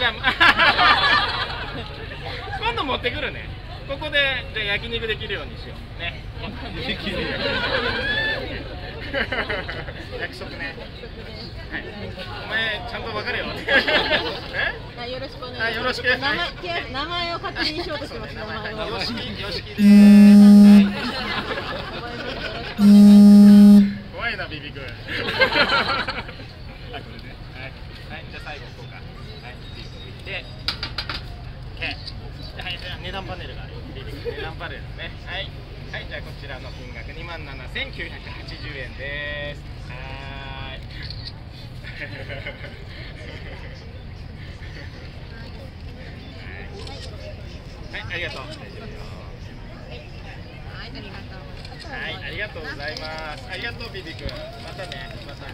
ゃあ今度持ってくるね。ここでじゃあ焼肉できるようにしようね。できる約束ね。はい。お前ちゃんと分かれよ。 よろしくお願いします。 よろしく。 名前を確認しようとしてます。名前を。 よしきです。怖いなビビ君。はい、これで。はい、じゃあ最後こうか。はい、ビビ君いって。はい、じゃあ値段パネルがある。ビビ君値段パネルね。はい、はい、じゃあこちらの金額27,980円です。はい。はい、ありがとう。大丈夫よ。はい、ありがとうございます。ありがとうビビ君。またね。また。